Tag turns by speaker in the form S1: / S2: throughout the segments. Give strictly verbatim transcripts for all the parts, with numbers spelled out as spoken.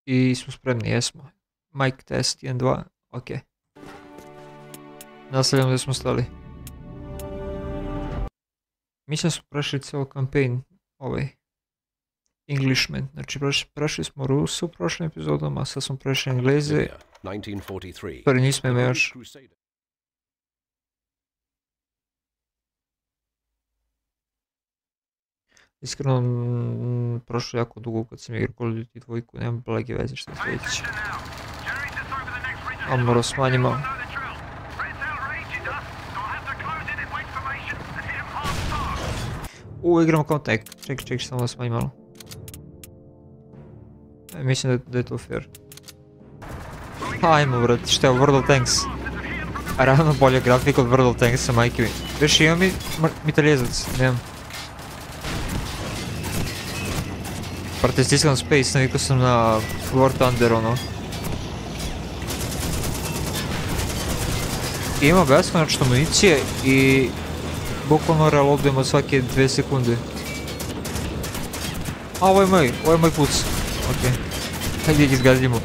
S1: I smo spremni, jesmo. Mic test, jedan, dva, ok. Nastavljamo gdje smo stali. Mislim da smo prešli cijelo kampanj, ovaj, Englishman, znači prešli smo Rusu u prošlim epizodama, sad smo prešli Engleze, prvi nismo ime još. Iskreno, m, prošlo jako dugo kad sam igrao Call of Duty dvojku, nemam blage veze što se reći. A morao smanjimo. U, igramo Contact, ček, ček, samo da smanjim malo. E, mislim da, da je to fair. Ajmo brat, šta je World of Tanks? A ravno bolja grafika od World of Tanksa, majke mi. Veš, imam mi mitaljezac, nemam. Brate, stiskam space, navikao sam na War Thunder, ono. Ima beskonačno municije i bukvalno reloadujemo svake dve sekunde. A, ovo je moj, ovo je moj puc. Ok. Hajde ih izgađimo.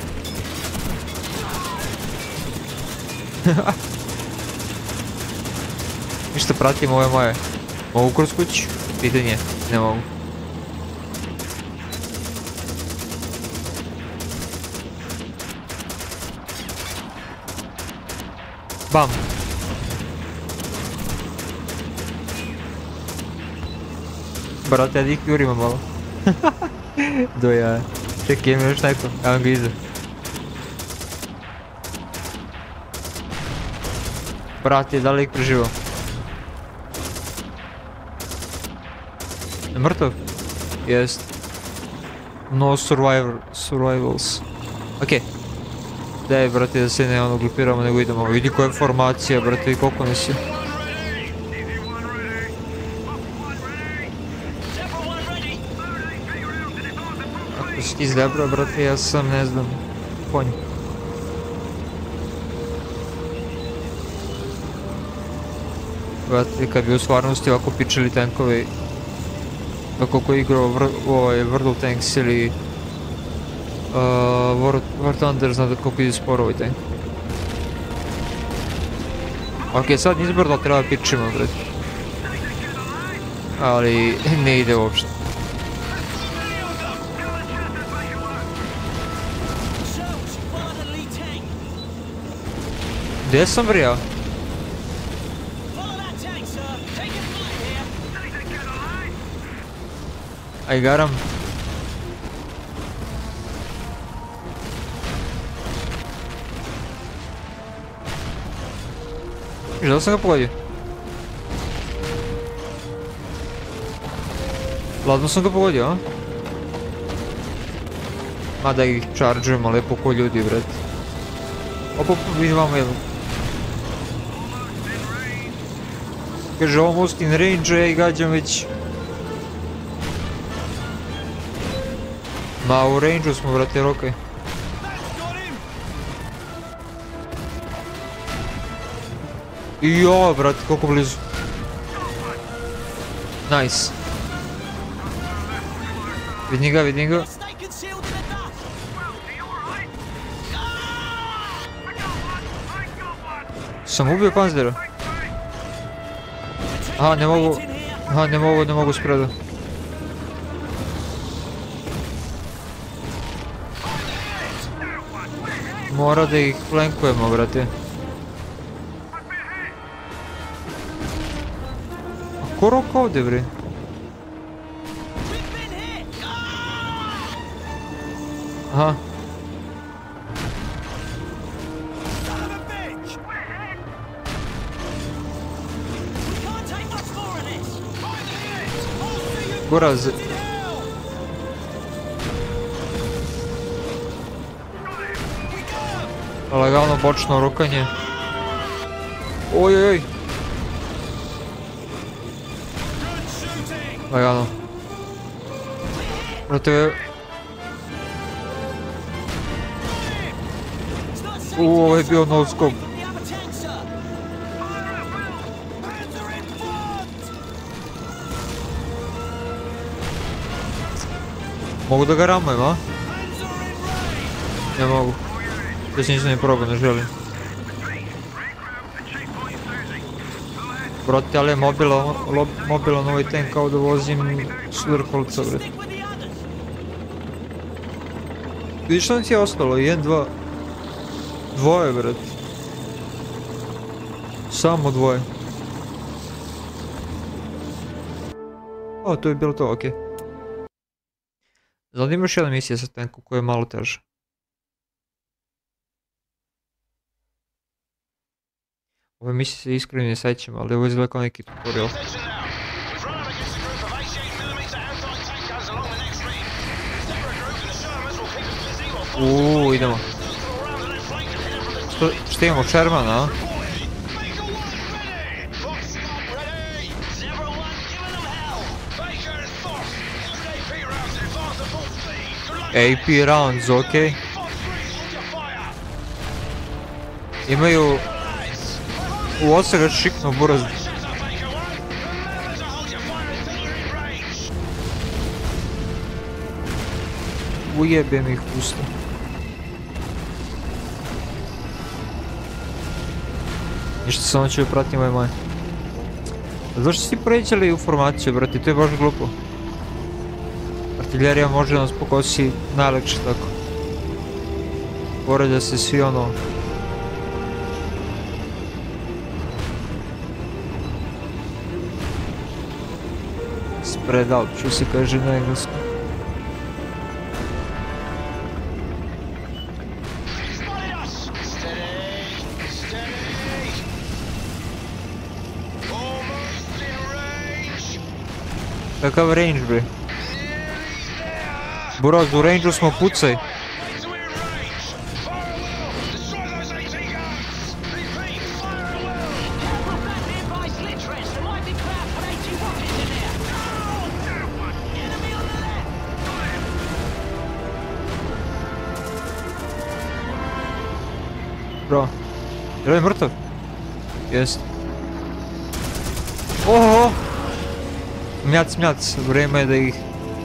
S1: Ništa pratim, ovo je moje. Mogu kroz kuću? Pitanje, ne mogu. Bam! Brate, ja ih jurimo malo. Do ja. Čekaj, ima još neko. Evo ga iza. Brate, da li ih preživao? Je mrtav? Jest. No survivor, survivals. Okej. Daj, brate, da se ne ono glupiramo, nego idemo. Vidi koja je formacija, brate, i koliko nas je. Ako si ti zebra, brate, ja sam, ne znam, konj. Brate, kad bi u stvarnosti ovako pičali tankovi, kako ko igrao World of Tanks ili Uh, War, War Thunder, znate koliko ide sporo ovaj tank. Ok, sad izbrdo treba pičimo, bret. Ali ne ide uopšte. Gdje sam brija? Aj garam. Žel sam ga pogodio. Ladno sam ga pogodio, a? Mada ih chargeujemo lepo ko ljudi, bret. Opa, vidim vamo jednu. Kaže, almost in range, ja i gađam već. Ma, u range-u smo, brate, rokaj. Jo, brate, koliko blizu. Nice. Vidim ga, vidim ga. Sam ubio Panzera. Aha, ne mogu, aha, ne mogu, ne mogu spredu. Mora da ih flankujemo, brate. Ko roka ovdje, bre? Aha. Goraz. Lagano bočno rokanje. Oj, oj, oj. Lagano. Brate... Uuu, ovo je bio no scope. Mogu da ga ramujem, a? Ne mogu. To se nisam ni probao, ne želim. Brate, ali je mobilan, mobilan ovaj tank kao da vozim sudarkolca, brate. Vidiš što mi ti je ostalo? jedan, dva... Dvoje, brate. Samo dvoje. O, to je bilo to, okej. Znam da imaš jedna misija sa tankom koja je malo teža. Ove misije se iskreno ne sećam, ali ovo izgleda kao neki tutorial. Uuu, idemo. Što, što imamo, Sherman, a? A P rounds, okej. Imaju... U osa ga šiknu buraz. Ujebem ih pusto. Ništa, samo ću pratim ovaj moj. Zašto si projećali informaciju, brate, to je baš glupo. Artiljerija može nas pokosi najlakše tako. Pored da se svi ono... Spread out, što se kaže na engleskom. Kakav range, bre? Buraz, u range-u smo, pucaj. Bro, je li mrtav? Jest. Oho! Mljac, mljac, vreme je da ih...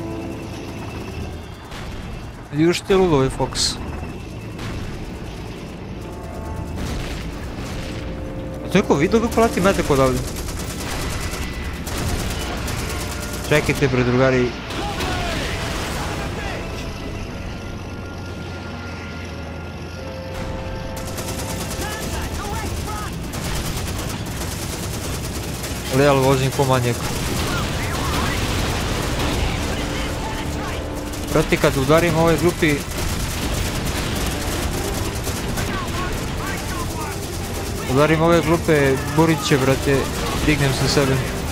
S1: Vidiš ti ludo ovaj Fox. A to neko vidio kako lati metak odavde? Čekajte bre drugari. Ali ja vozim ko manjak. Brate, kad udarim ovoj grupi... Udarim ove glupe buriće, brate, dignem se sebe.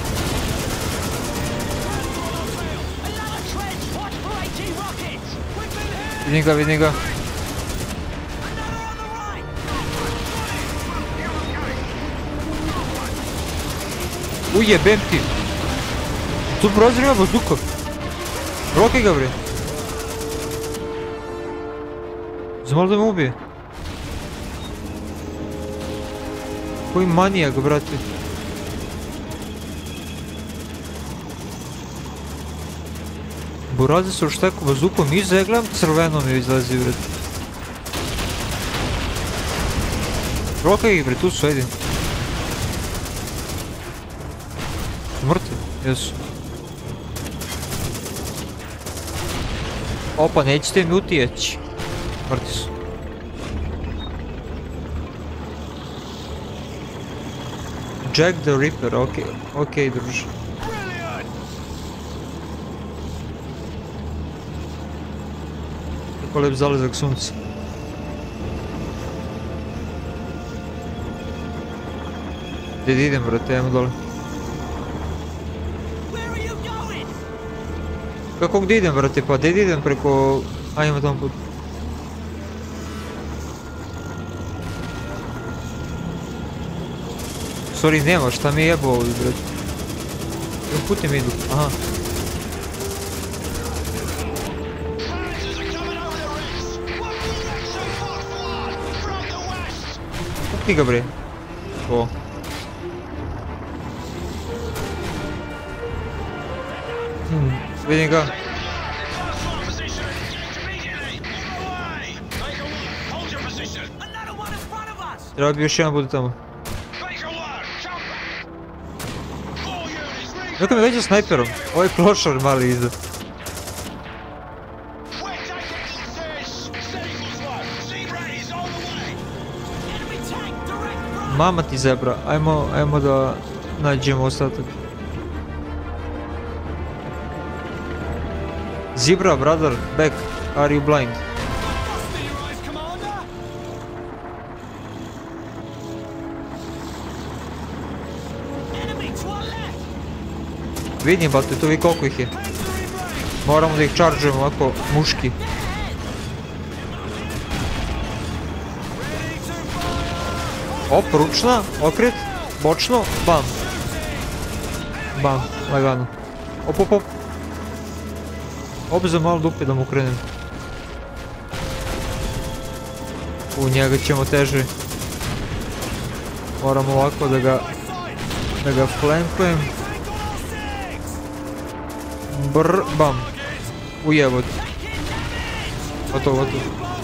S1: Vidim ga, vidim ga. Ujebem ti! Tu prozor ima bazduka. Rokaj ga, bre. Zamalo da me ubije. Koji manijak, brate. Buraze se ušteku bazukom iza, ja gledam crveno mi izlazi, brate. Rokaj ih, bre, tu su, ajde. Mrtvi, jesu. Opa, nećete mi utijeći. Mrtvi su. Jack the Ripper, okej, okej druže. Kako lep zalezak sunca. Gdje idem, brate, ajmo dole. Kako gdje idem, brate, pa gdje idem preko... Ajmo tom put. Sorry, nema, šta mi je jebo ovdje, brate. Kojim putem idu, aha. Kupi ga, bre. O. Hmm, vidim ga. Treba bi još jedan bude tamo. Neko mi veđa snajperom. Ovaj klošar mali iza. Mama ti zebra, ajmo, ajmo da nađemo ostatak. Zebra, brother, back, are you blind? Vidim, bate, tu vi koliko ih je. Moramo da ih čaržujemo ovako, muški. Op, ručna, okret, bočno, bam. Bam, lagano. Op, op, op. Op, za malo dupe da mu krenem. U njega ćemo teže. Moramo ovako da ga, da ga flankujem. Brr, bam. Ujebot. Gotovo, gotovo.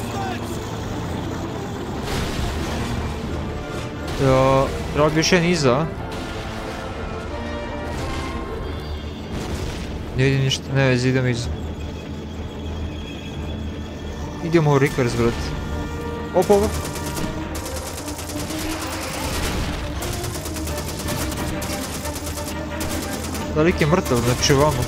S1: Jo, treba bi još jedan iza. Ne vidim ništa, ne vezi, idem iza. Idemo u Rickers, brat. Op, op, op. Da lik je mrtav, znači vamo.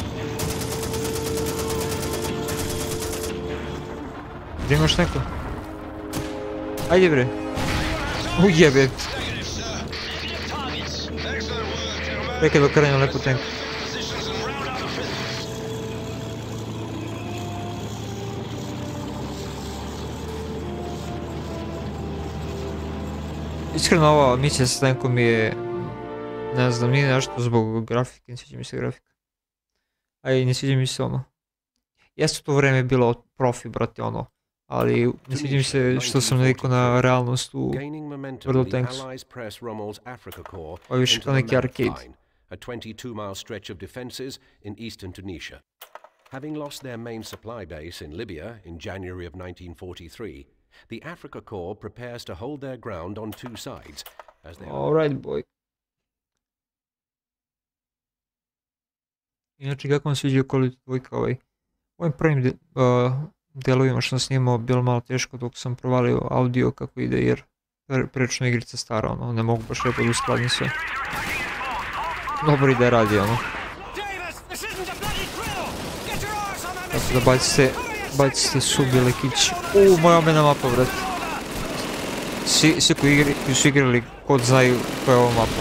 S1: Gdje imaš neko? Ajde bre. Ujebe. Čekaj da krenem lepo tank. Iskreno ova misija s tankom je, ne znam, nije nešto zbog grafike, ne sviđa mi se grafika. A i ne sviđa mi se ono. Jeste to vreme bilo profi, brate, ono. Ali ne sviđa mi se što sam navikao na realnost u World of Tanks. Ovo je više kao neki arcade.
S2: A twenty-two mile stretch of defenses in eastern Tunisia. Having lost their main supply base in Libya in January of nineteen forty-three, the Africa Corps prepares to hold their ground on two sides as they
S1: All right, boy. Inače, kako vam sviđa Quality dvojka ovaj? Ovim prvim de, uh, delovima što sam snimao bilo malo teško dok sam provalio audio kako ide jer prilično igrica stara, ono, ne mogu baš lijepo da uskladim sve. Dobro ide radi, ono. Tako da bacite, bacite subile kići. Uuu, moja omena mapa, vrat. Svi, svi koji, igri, koji su igrali kod znaju koja je ova mapa.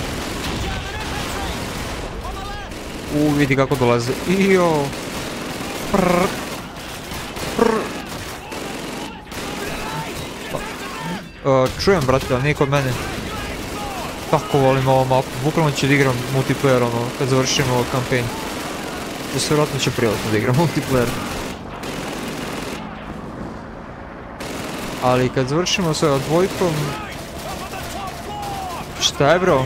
S1: Uuu, vidi kako dolaze. Ijo. Prrrr. Prrrr. Uh, čujem, brate, ali nije kod mene. Tako volim ovu mapu, bukvalno ću da igram multiplayer, ono, kad završim ovo kampanj. To se vjerojatno će privatno da igram multiplayer. Ali kad završimo s ovom dvojkom... Šta je, bro?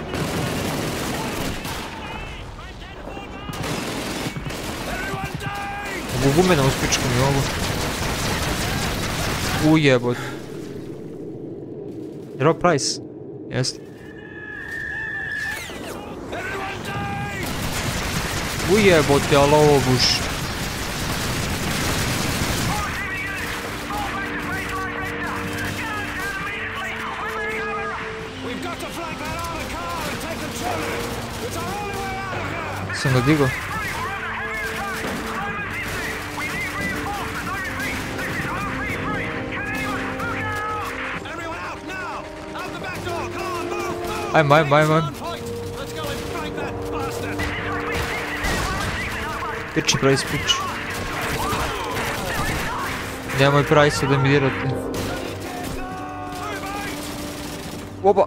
S1: Mogu gumena uspičku mi mogu. Ujebot. Jer ovo price? Jeste. Ujebote, ali ovo buš. Sam ga digo. Ajmo, ajmo, ajmo, ajmo. Piči, Price, piči. Nemoj Price da mi dirate. Oba!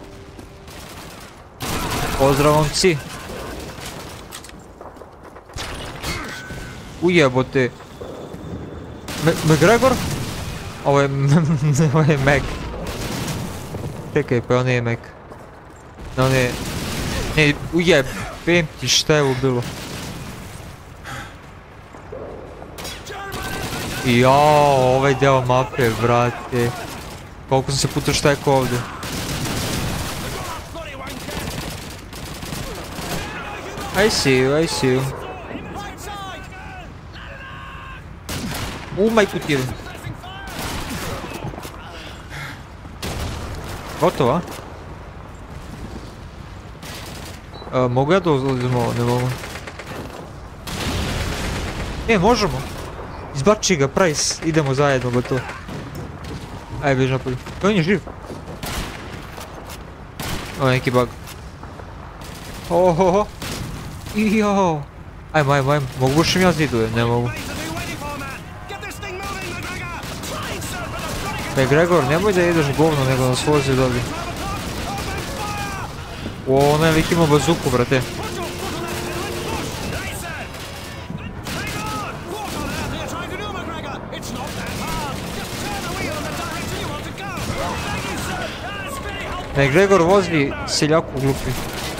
S1: Pozdrav, momci. Ujebote. McGregor? Ovo je... Ovo je Mac. Čekaj, pa on je Mac. No ne... Ne, ujebem ti, šta je ovo bilo? Jao, ovaj deo mape, brate. Koliko sam se puta štekao ovdje. I see you, I see you. U majku ti je. Gotovo, a? Mogu ja da uzlazim ovo? Ne mogu. E, možemo. Izbači ga, Price. Idemo zajedno, gotovo. Ajde, beži napolje. On je živ. Ovo je neki bug. Ohoho. Ijo. Ajmo, ajmo, ajmo. Mogu bušim ja ziduje? Ne mogu. McGregor, nemoj da ideš govno, nego nas vozi dobri. O, onaj lik ima bazuku, brate. McGregor vozi seljaku glupi.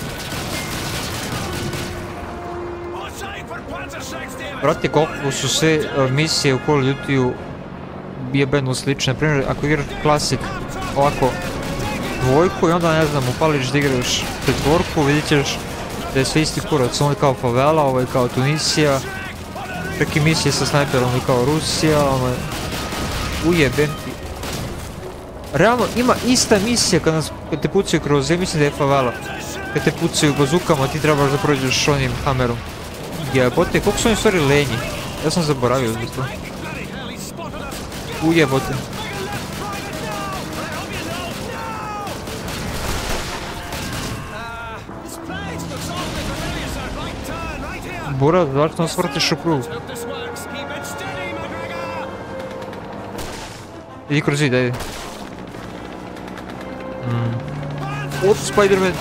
S1: Brate, koliko su sve misije u Call of Duty-u jebeno slične. Naprimjer, ako igraš klasik ovako dvojku i onda ne znam, upališ da igraš četvorku, vidit ćeš da je sve isti kurac. Ovo je kao favela, ovo je kao Tunisija, čak i misije sa snajperom je kao Rusija, ono je ujebem ti. Realno ima ista misija kad, nas, kad te pucaju kroz, ja mislim da je favela. Kad te pucaju bazukama ti trebaš da prođeš onim kamerom. Jebote, koliko su oni stvari lenji? Ja sam zaboravio za to. Ujebote. Bura, zašto nas vrtiš u krug? Idi kroz zid, ajde. Mm. Op, Spider-Man!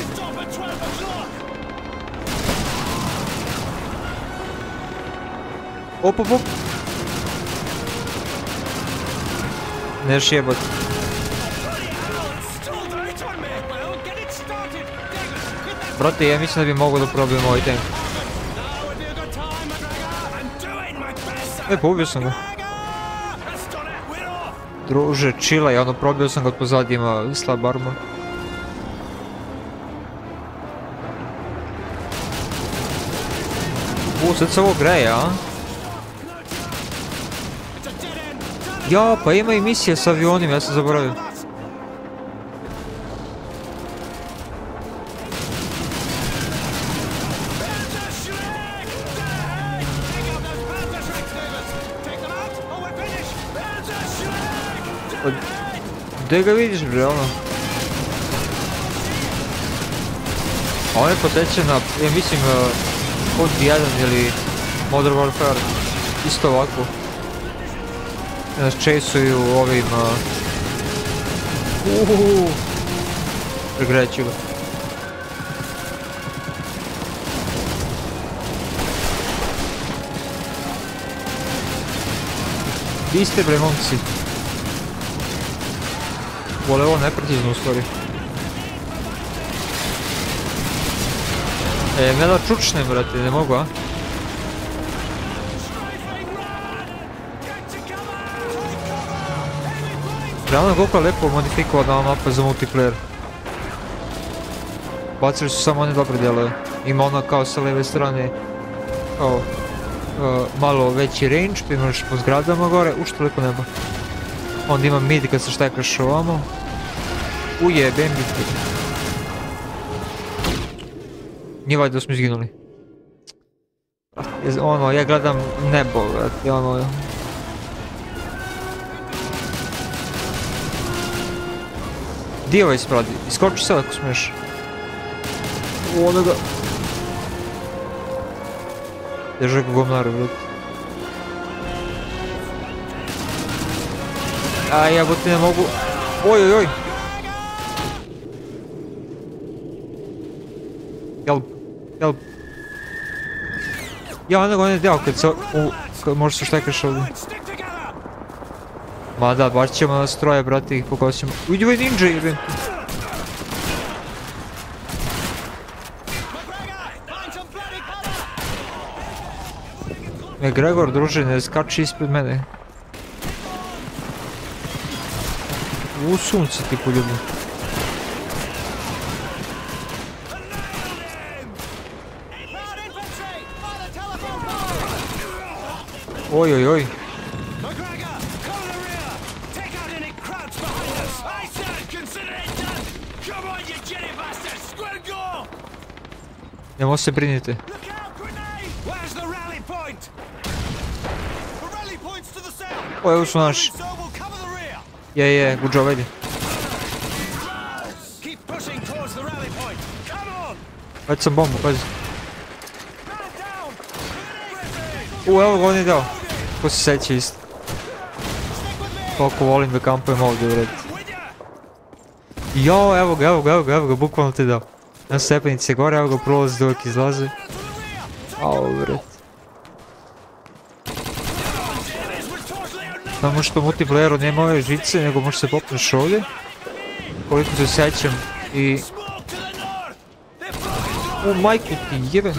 S1: Op, op, op! Neš jebat. Brate, ja mislim da bi mogao da probijem ovaj tank. E, pobio sam ga. Druže, chillaj, ono, probio sam ga od pozadnje, ima slab armor. U, sad se ovo greje, a? Ja, pa ima i misije s avionima, ja sam zaboravio. Gdje ga vidiš, bre, ono? A on je poteče na, ja mislim, Cod jedan ili Modern Warfare, isto ovako. Nas chase'uju ovim... Uuuu... Pregreću ga. Di ste, bre, momci? Vole ovo neprecizno u stvari. E, ne da čučnem, brate, ne mogu, a? Realno je koliko lepo modifikovana mapa za multiplayer. Bacili su samo one dobre dijelove. Ima ona kao sa leve strane, kao uh, malo veći range, pa imaš po zgradama gore, uš toliko nebo. Onda ima mid kad se štekaš ovamo. Ujebem biti. Nije valjda da smo izginuli. Ono, ja gledam nebo, vrati, ono... Di ovaj spradi? Iskoči sad ako smiješ. U onoga... Držaj ga govnaru, vrati. Aj, ja ti ne mogu... Oj, oj, oj! Help, help. Ja, nego on je deo kad se... Kad možeš se štekaš ovdje. Ma da, baš ćemo nas troje, brate, ih pokosimo. Ujdi ovaj ninja, jebim. McGregor, druže, ne skači ispred mene. U sunce ti poljubim. Oj, oj, oj. Nemo se brinite. O, evo su naši. Je, je, good job, ajde. Već sam bombu, pazi. U, evo ga, on je dao. Ko se seća isto. Koliko volim da kampujem ovdje, vred. Jo, evo ga, evo ga, evo ga, evo ga, bukvalno ti dao. Na stepenice gore, evo ga prolazi dok izlazi. Au, vred. Samo što u multiplayeru nema ove žice, nego možeš se popneš ovdje. Koliko se sećam i... U, majku ti jebe.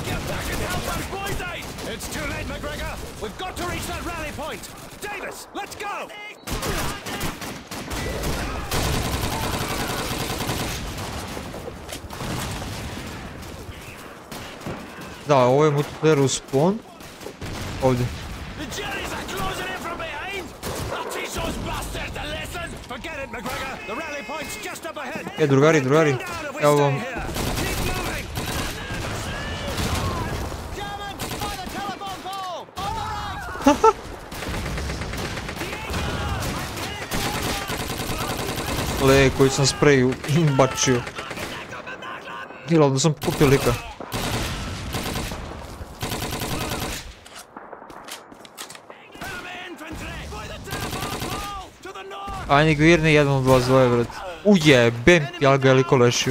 S1: Da, ovo je multiplayer u spawn. Ovdje. E, drugari, drugari. Evo vam. Le, koji sam sprej bačio. Ili onda sam kupio lika. Ajde gvirni jedan od vas dvoje, vrat. Ujebem, ja ga je liko lešio.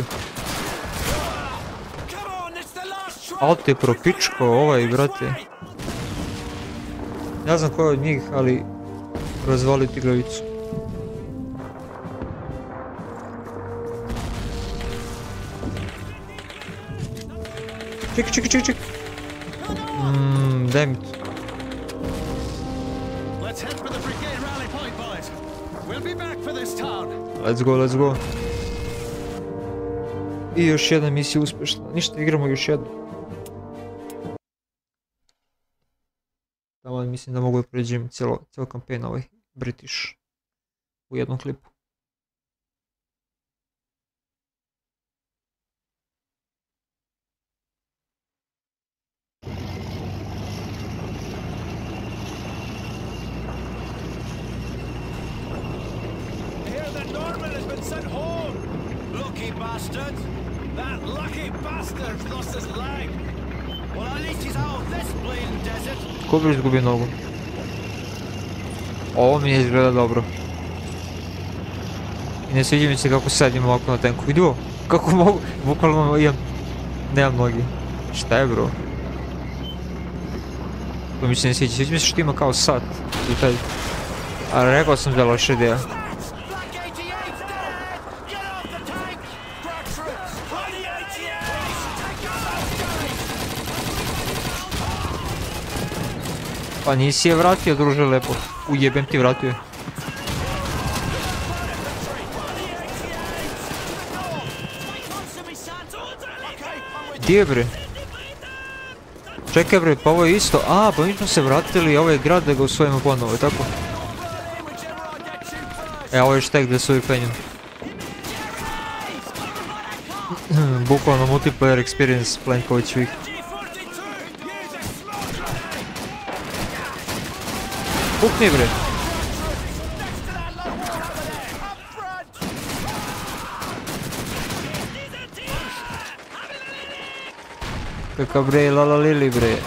S1: Al te propičko ovaj, brate. Ne znam ko je od njih, ali razvali ti glavicu. Čekaj, čekaj, čekaj, čekaj. Mmm, daj mi to. Let's go, let's go. I još jedna misija uspješna. Ništa, igramo još jednu. Tamo mislim da mogu da pređem cijelo, cijelo kampanj ovaj British u jednom klipu.
S3: Bastards! That lucky bastard's lost his leg! Well, at least he's out of this bleeding desert!
S1: Ko bi izgubio nogu? Ovo mi ne izgleda dobro. I ne sviđa mi se kako sedim ovako na tenku. Vidi ovo, kako mogu, bukvalno imam, nemam nogi. Šta je, bro? To mi se ne sviđa, sviđa mi se što ima kao sat. A rekao sam da je loša ideja. Pa nisi je vratio, druže, lepo. Ujebem ti, vratio je. Gdje je, bre? Čekaj, bre, pa ovo je isto. A, pa mi smo se vratili ovaj grad da ga usvojimo ponovo, tako? E, ovo je štek gdje se uvijek penjem. Bukvalno multiplayer experience Plenkovićevih. Pukni, bre! Kakav bre, lala lili, bre!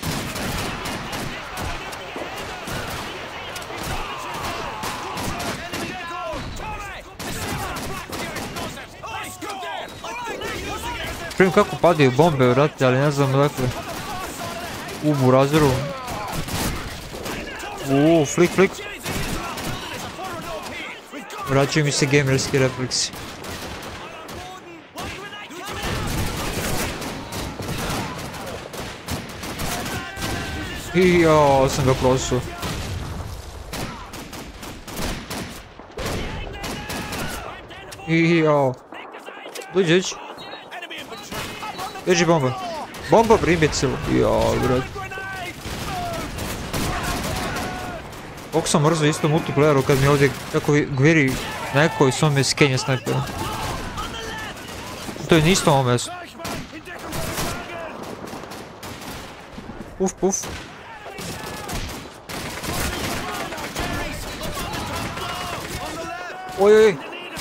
S1: Čujem kako padaju bombe, vrati, ali ne znam dakle. U burazeru. Uuu, flik, flik. Vraćaju mi se gamerski refleksi. I jao, sam ga prosuo. I jao. Dođi, dođi. Dođi bomba. Bomba, brimbe cijelo. Jao, brat. Koliko sam mrzio isto multiplayeru kad mi ovdje kako gviri neko i sam me skenje snajpera. To je nisto ovo mjesto. Puf, puf. Ojoj.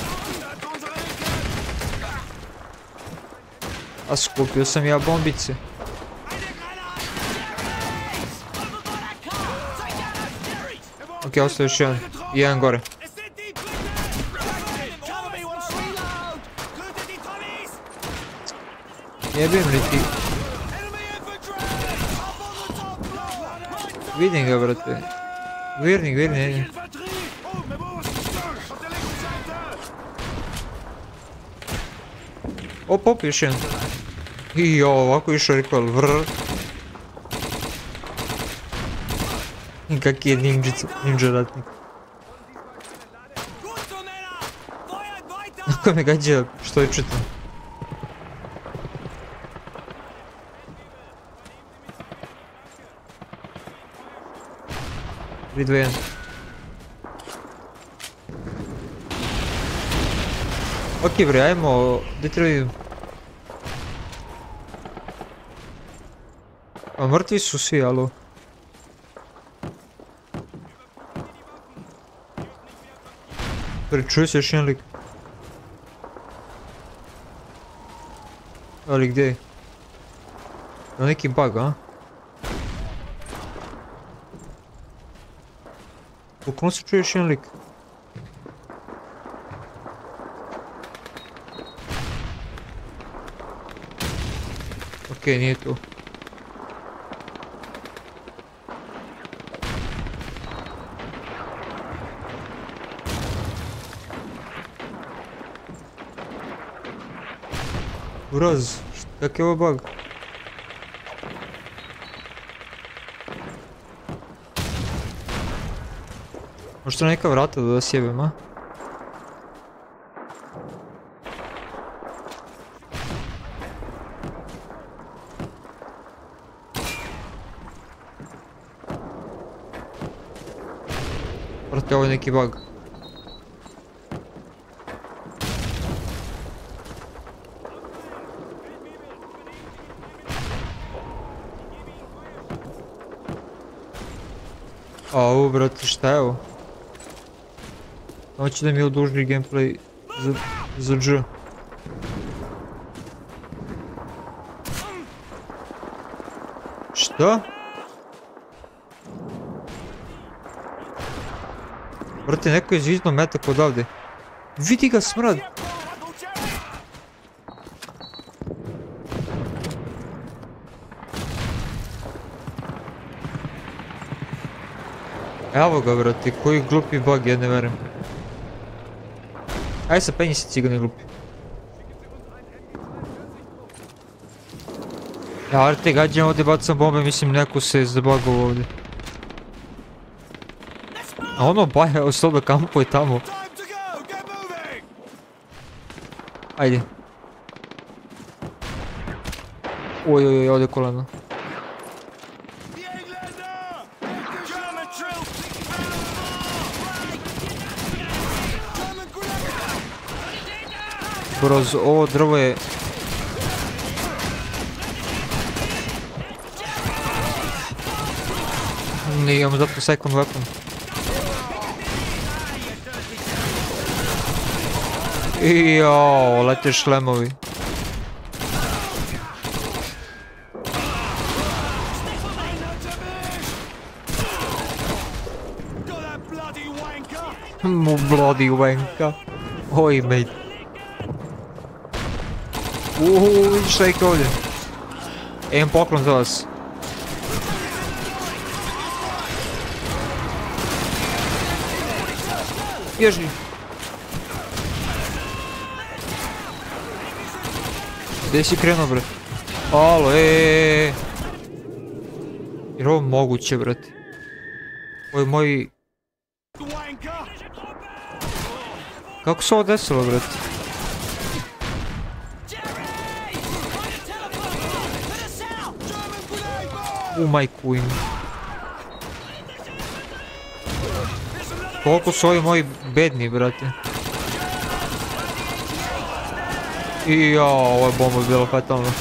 S1: A skupio sam ja bombice. Ok, ostaje još jedan. Jedan gore. Jebim li ti? Vidim ga, brate. Gvirni, gvirni. Op, op, još jedan. I ovako išao recoil, vrr. Kak je ninjica, ninja ratnik. Ako me gađa što je čitam. tri, dva, jedan. Ok bre, ajmo, gdje treba idem? A mrtvi su svi, alo. Čuje se još jedan lik. Ali gdje je? Na neki bug, a? Bukvalno se čuje još jedan lik. Ok, nije tu. Uraz, kak je ovo bug? Možda neka vrata da sjebem, a? Vrati, ovo je neki bug. Au, brate, šta je ovo? Hoće da mi oduži gameplay za, za Dž. Šta? Brate, neko je zvizno metak odavde. Vidi ga, smrad! Evo ga, brate, koji glupi bug, ja ne verujem. Ajde se penji se, cigani glupi. Ja, Arte, gađam ovdje, bacam bombe, mislim neko se zabagovao ovdje. A ono baja u sobe kampuje tamo. Ajde. Oj, oj, oj, ovdje koleno. Broz, ovo drvo je... Ne imamo zato second weapon. Ioooo, lete šlemovi. Mu bloody wanka. Oj, mate. Uuuu, vidiš šta je ovdje. Imam poklon za vas. Bježi. Gdje si krenuo, bre? Alo, eee. Jer ovo moguće, brate. Ovo je moj... Kako se ovo desilo, brate? U majku im. Koliko su ovi moji bedni, brate. I jao, ovo je bomba bilo fatalno.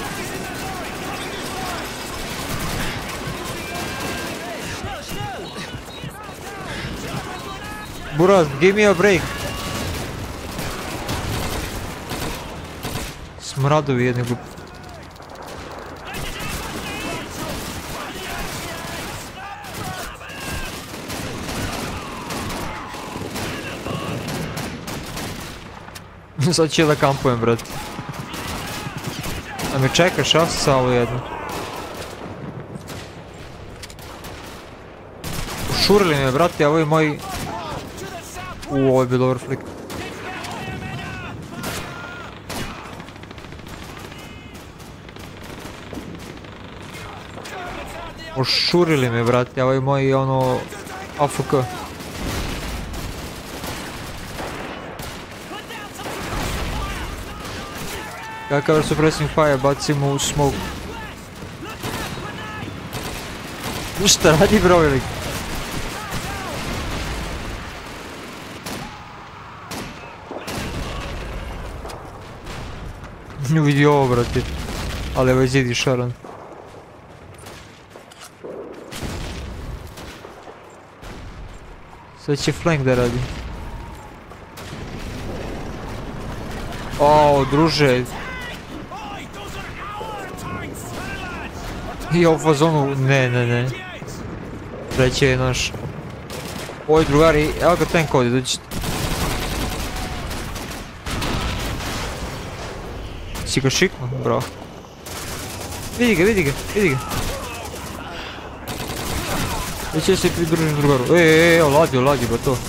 S1: Buraz, give me a break. Smradovi jedni glupi. Sad će da kampujem, brate. A me čekaš, ja sa ovo jedno. Ušurili me, brate, a ovo je moj... Uuu, ovo je bio dobar flik. Ušurili me, brate, a ovo je moj, ono... A F K. Kakav suppressing fire, bacimo u smoke. Šta radi, bro, velik? Ne vidi ovo, brate. Ali ovaj zid je šaran. Sad će flank da radi. O, druže. I u fazonu, ne, ne, ne. Treći je naš. Oj, drugari, evo ga tank ovdje, dođite. Si ga šiknu? Bravo. Vidi ga, vidi ga, vidi ga. Već ja se pridružim drugaru. Ej, ej, ej, ladio, ladio, ba to.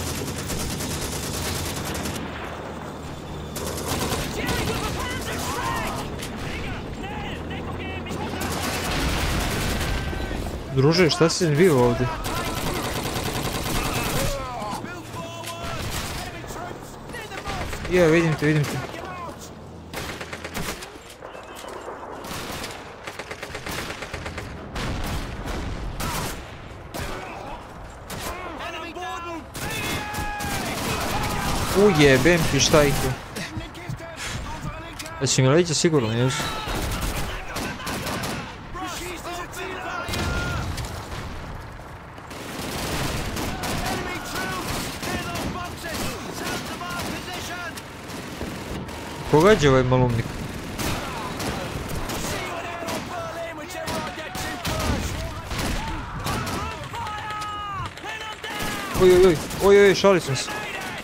S1: Druže, šta se zbiva ovdje? Je, vidim te, vidim te. Ujebem ti, šta ih je? Jesi mi leđe sigurno, jesu? Pogađa ovaj malumnik. Oj, oj, oj, oj, oj, šali sam se.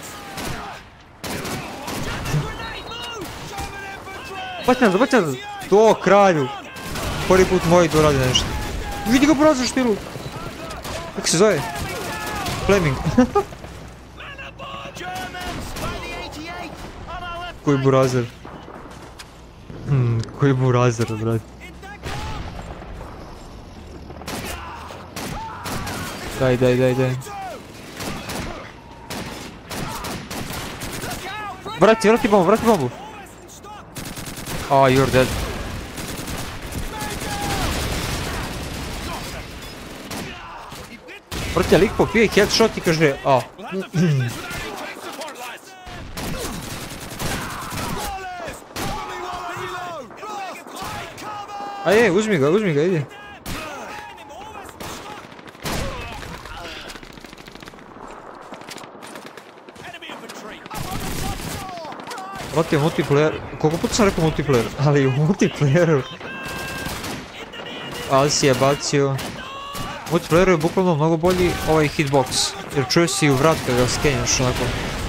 S1: Baci nazad, baci nazad. To, kralju. Prvi put moj to radi nešto. Vidi ga burazer štilu. Kako se zove? Fleming. Koji burazer. Hmm, koji burazer, brat. Daj, daj, daj, daj. Vrati, vrati bombu, vrati bombu. Ah, you're dead. Vrati, lik popije headshot i kaže, a. A je, uzmi ga, uzmi ga, ide. Vrati, multiplayer, koliko puta sam rekao multiplayer, ali u multiplayeru Alsi je bacio. U multiplayeru je bukvalno mnogo bolji ovaj hitbox, jer čuje si u vrat kada ga skenjaš onako.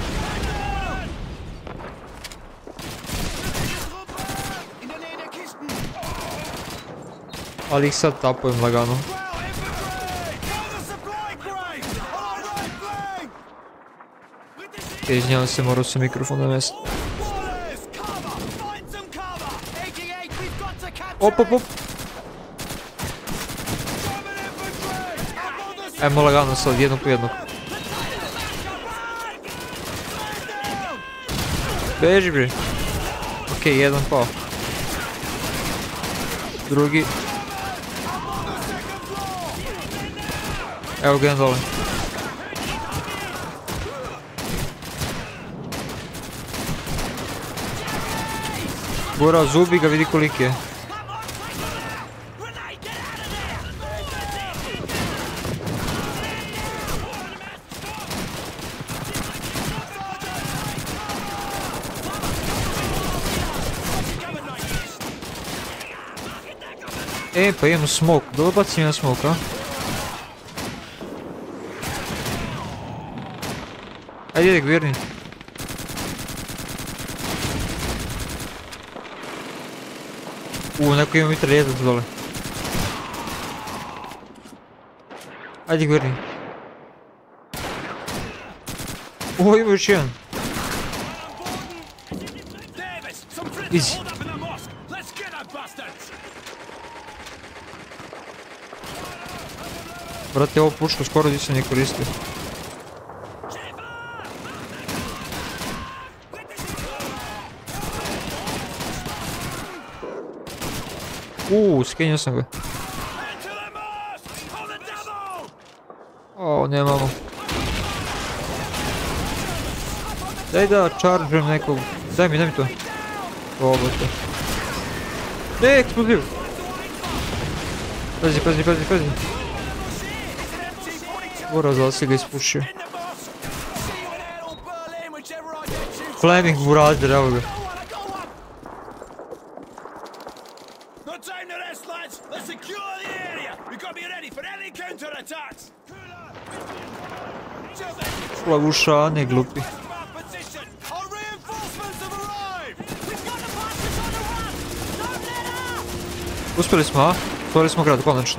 S1: Ali ih sad tapujem lagano. Izvinjavam se, morao sam mikrofon na mjesto. Op, op, op. Ajmo lagano sad, jednog po jednog. Beži bre. Okej, jedan pao. Drugi. Evo ga jedan dole. Gora zubi ga, vidi koliki je. E, pa imamo smoke. Da li bacim jedan smoke, a? Ajde, idek, vjerni. Uuu, neko ima mitraljetac dole. Ajde, gverni. O, ima još jedan. Easy. Brate, ovo puško skoro nisam nije koristio. Uuu, skenio sam ga. O, nemamo. Daj da chargeem nekog. Daj mi, daj mi to. Ovo to. Ne, eksploziv. Pazi, pazi, pazi, pazi. Mora da si ga ispušio. Flaming burazer, evo ga. Plavušane, glupi. Uspjeli smo, a? Stvorili smo grad, konačno.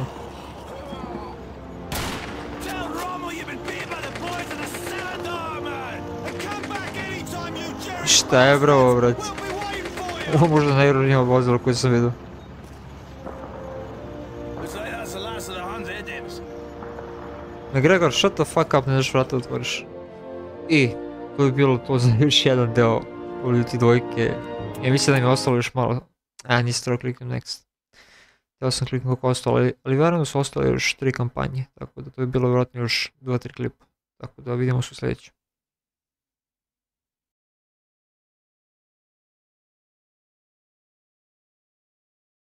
S1: Šta je bravo, brat? Ovo možda najružnije vozilo koje sam vidio. McGregor, shut the fuck up, ne daš vrata otvoriš. I, to bi bilo to za još jedan deo Poljuti dvojke. Ja mislim da mi je ostalo još malo. A, nisam trebao kliknem next. Htio sam kliknuti kako ostalo, ali, ali vjerujem da su ostale još tri kampanje. Tako da to je bilo vjerojatno još dva tri klipa. Tako da vidimo se u sljedećem.